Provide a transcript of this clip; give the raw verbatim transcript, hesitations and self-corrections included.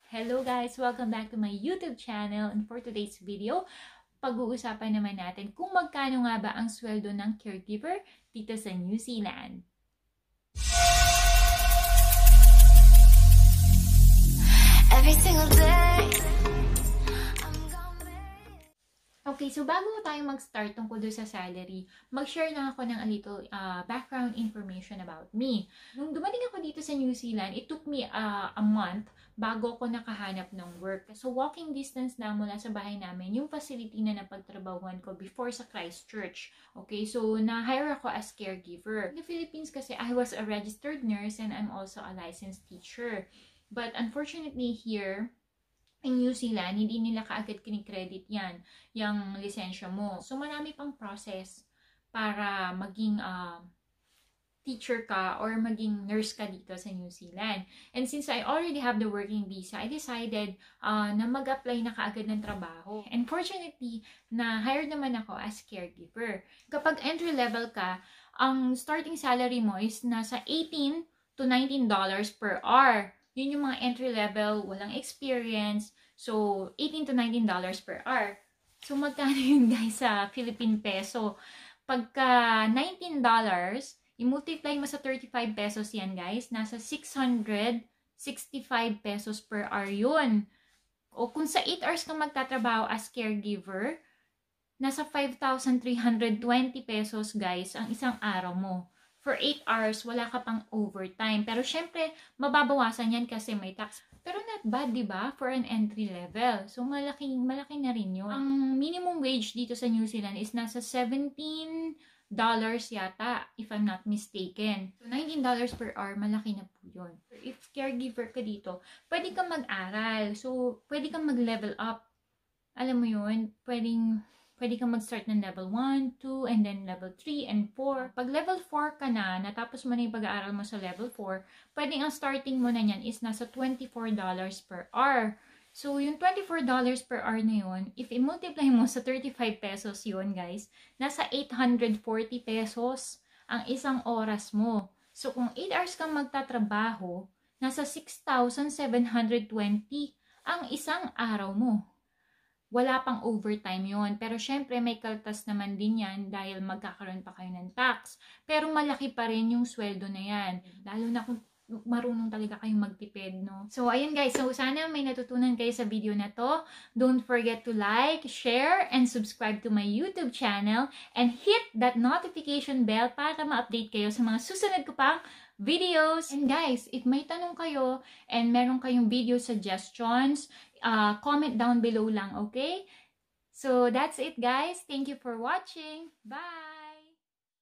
Hello guys! Welcome back to my YouTube channel, and for today's video, pag-uusapan naman natin kung magkano nga ba ang sweldo ng caregiver dito sa New Zealand. Every single day. Okay, so bago tayo mag-start tungkol doon sa salary, mag-share lang ako ng a little uh, background information about me. Nung dumating ako dito sa New Zealand, it took me uh, a month bago ako nakahanap ng work. So walking distance na mula sa bahay namin, yung facility na napagtrabahuan ko before sa Christchurch. Okay, so na-hire ako as caregiver. In the Philippines kasi, I was a registered nurse and I'm also a licensed teacher. But unfortunately here, in New Zealand, hindi nila kaagad kinikredit yan, yung lisensya mo. So, marami pang process para maging uh, teacher ka or maging nurse ka dito sa New Zealand. And since I already have the working visa, I decided uh, na mag-apply na kaagad ng trabaho. And fortunately, na-hired naman ako as caregiver. Kapag entry level ka, ang starting salary mo is nasa eighteen to nineteen dollars per hour. Yun yung mga entry level, walang experience. So, eighteen to nineteen dollars per hour. So, magkano yun guys sa Philippine peso? Pagka nineteen dollars, i-multiply mo sa thirty-five pesos yan guys. Nasa six hundred sixty-five pesos per hour yun. O kung sa eight hours ka magtatrabaho as caregiver, nasa five thousand three hundred twenty pesos guys ang isang araw mo. For eight hours, wala ka pang overtime. Pero syempre, mababawasan yan kasi may tax. Pero not bad, di ba? For an entry level. So, malaki, malaki na rin yun. Ang minimum wage dito sa New Zealand is nasa seventeen dollars yata, if I'm not mistaken. So, nineteen dollars per hour, malaki na po yun. If caregiver ka dito, pwede kang mag-aral. So, pwede kang mag-level up. Alam mo yun, pwedeng... Pwede kang mag-start ng level one, two, and then level three and four. Pag level four ka na, natapos mo na yung pag-aaral mo sa level four, pwede ang starting mo na yan is nasa twenty-four dollars per hour. So, yung twenty-four dollars per hour na yun, if i-multiply mo sa thirty-five pesos yun, guys, nasa eight hundred forty pesos ang isang oras mo. So, kung eight hours kang magtatrabaho, nasa six thousand seven hundred twenty ang isang araw mo. Wala pang overtime yon. Pero syempre may kaltas naman din yan dahil magkakaroon pa kayo ng tax. Pero malaki pa rin yung sweldo na yan. Lalo na kung marunong talaga kayong magtipid, no? So, ayun guys. So, sana may natutunan kayo sa video na to. Don't forget to like, share, and subscribe to my YouTube channel. And hit that notification bell para ma-update kayo sa mga susunod ko pang videos. And guys, if may tanong kayo and meron kayong video suggestions, uh, comment down below lang, okay? So, that's it guys. Thank you for watching. Bye!